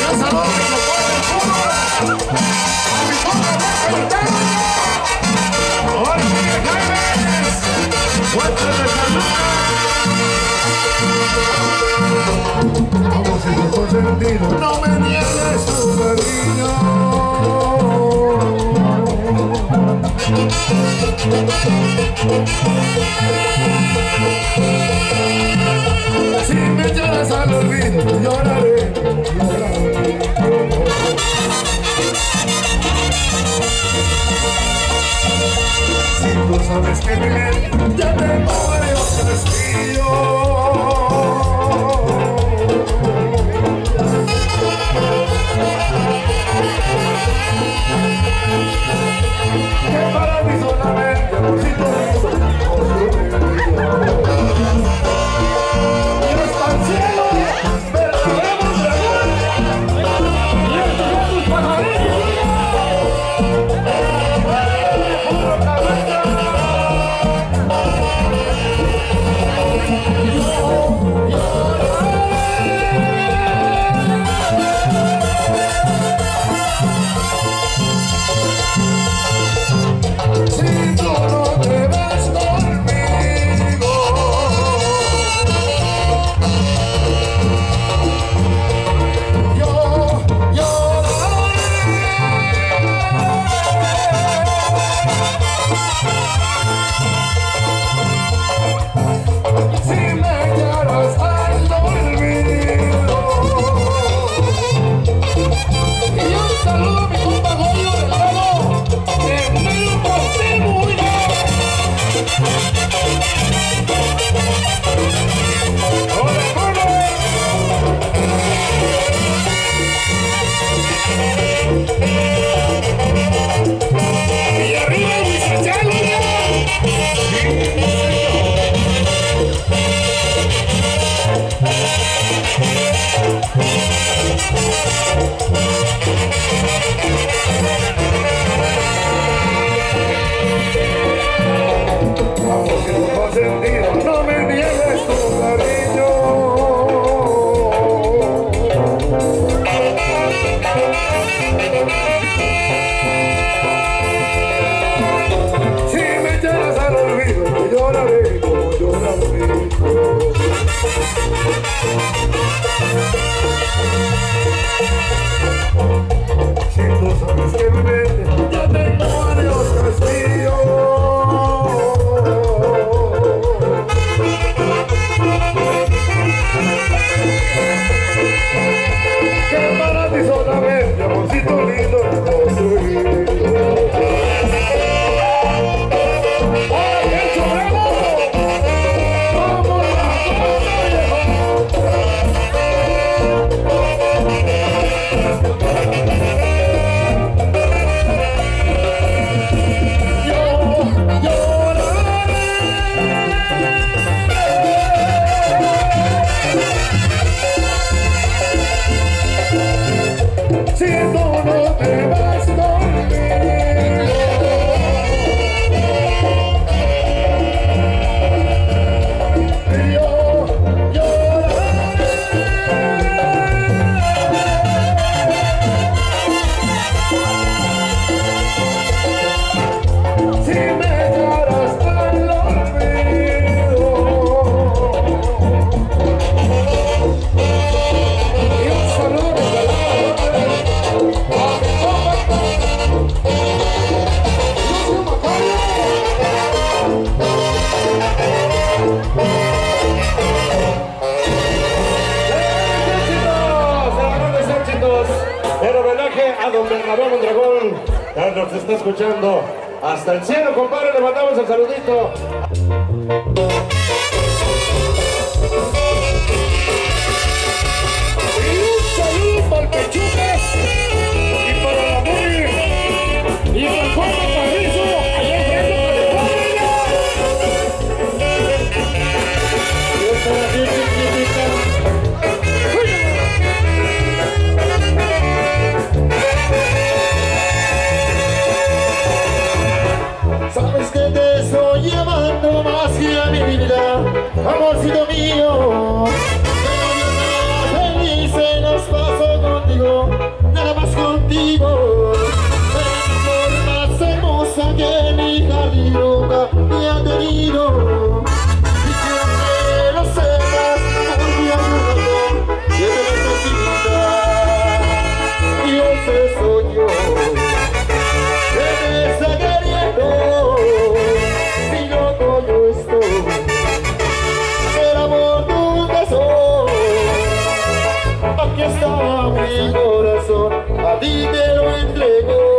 No me niegues tu cariño. Si me llevas al olvido, lloraré, lloraré. Si tú sabes que bien, ya tengo varios castillos. Que para mí solamente amorcito y hasta el cielo verdaderamente dragón y estos tus pajarillos puro cabeza. Si tú no te vas conmigo, yo lloraré. Si me llevas al olvido. Y un saludo a mi compa Goyo del Lago, de Melo Pastel muy bien. ¡Hola, hola! Y arriba el Huizachal, oiga. No me niegues tu cariño. Si me llevas al olvido, yo lloraré como lloraré. Si tú sabes que mi mente ya tengo varios castillos. Que para ti solamente amorcito lindo construido. ¡Hola, Quecho Bravo! ¡Como la cosa llegó! Yo lloraré. Si tú no te vas conmigo, yo lloraré. Si me lloras al olvido. Y un saludo desde la en homenaje a don Bernabé Mondragón, que nos está escuchando hasta el cielo, compadre. Le mandamos el saludito. Y un saludo para el Pechugas y para la Muri y para Juan Carrizo, allá en Fresno, California. Yo para ti, chiquitita. Sabes que te estoy llevando mi corazón a ti te lo entrego.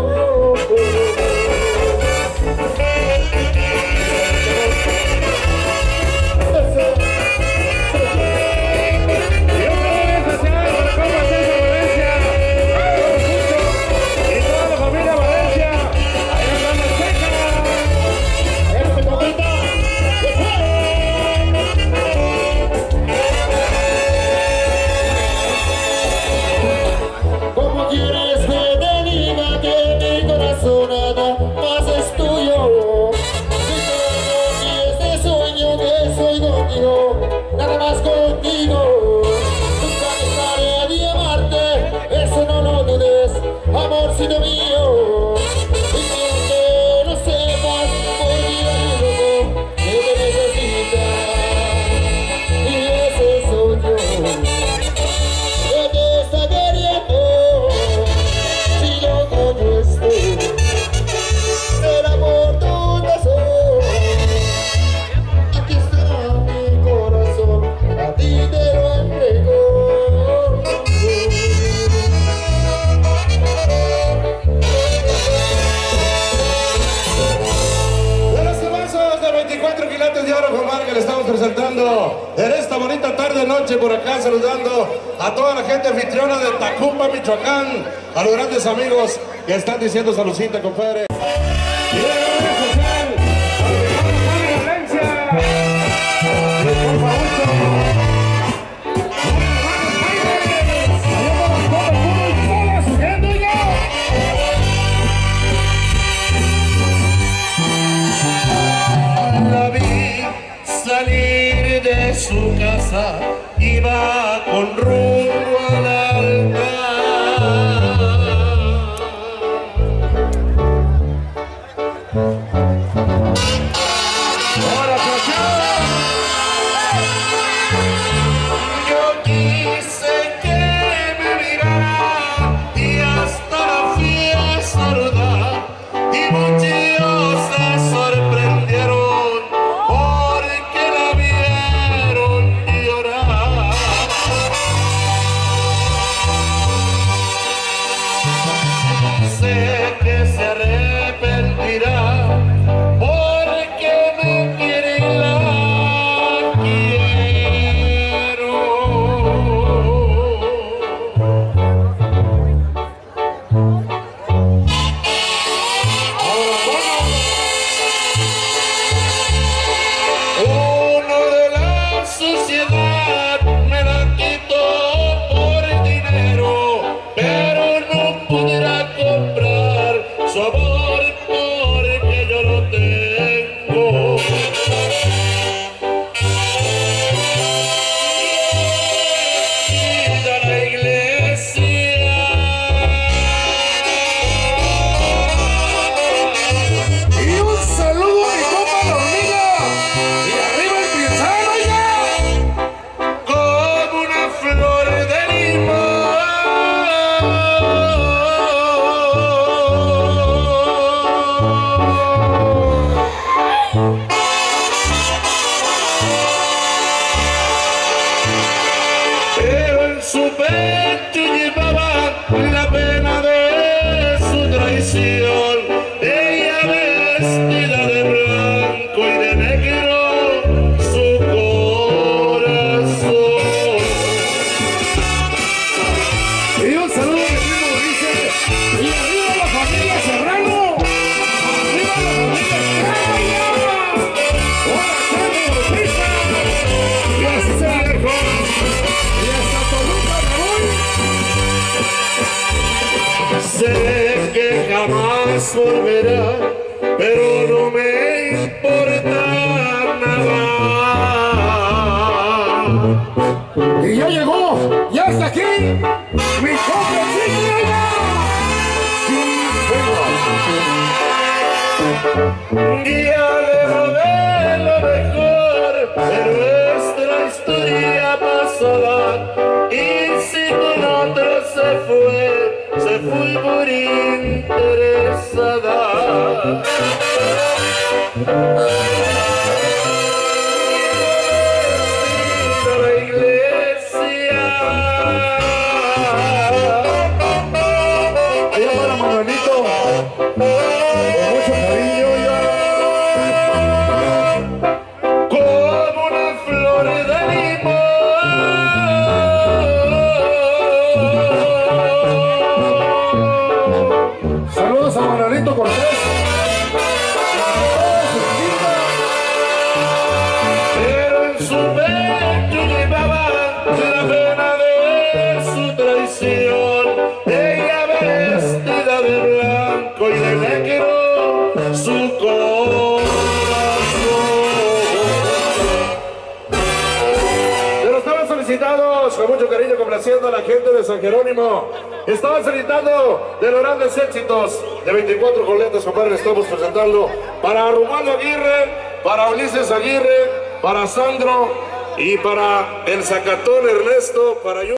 Nada más contigo, nunca dejaré de amarte, eso no lo dudes, amorcito mío. Y que no sepas, porque hay uno que te necesita, y ese soy yo, que te está queriendo, si yo no estoy, será por tu razón. Aquí está mi corazón, a ti te lo entrego. De los vasos de 24 quilates de oro, compadre, que le estamos presentando en esta bonita tarde-noche por acá, saludando a toda la gente anfitriona de Tacuba, Michoacán, a los grandes amigos que están diciendo saludcita, compadre. Y de la red social, a mi hermano Valencia, por favor. La vi salir de su casa, iba con rumbo al altar. Ahora yo quise que me mirara y hasta la fui a saludar, y muchos se sorprendieron porque la vieron llorar. Sé que se arrepentirá porque me quiere y la quiero. Uno de la sociedad me la quitó por dinero, pero no pudiera comprar su amor porque yo lo tengo. Ir a la iglesia Y un saludo a mi compa la hormiga. Y arriba el pienzano ya. como una flor de limón. Pero en su pecho llevaba la pena de su traición. Ella vestida de blanco y de negro, su corazón. Y un saludo a mi primo Ulises. Y arriba la familia Serrano. Arriba la familia Estrella. Hola, Chavo Bautista. Y así se alejó. Y hasta Toluca me voy. Sé que jamás volverá, pero no me importa nada. Y ya llegó, ya está aquí, mi compa Chiquilla. Ya le robé lo mejor de nuestra historia pasada, y si con otro se fue por interesada. A la iglesia Rito Cortés. Pero en su pecho llevaba la pena de su traición. Ella vestida de blanco y de negro su corazón. Pero estaban solicitados con mucho cariño, complaciendo a la gente de San Jerónimo. Estaban solicitando de los grandes éxitos de 24 coletas, compadre. Estamos presentando para Romualdo Aguirre, para Ulises Aguirre, para Sandro y para el Zacatón Ernesto, para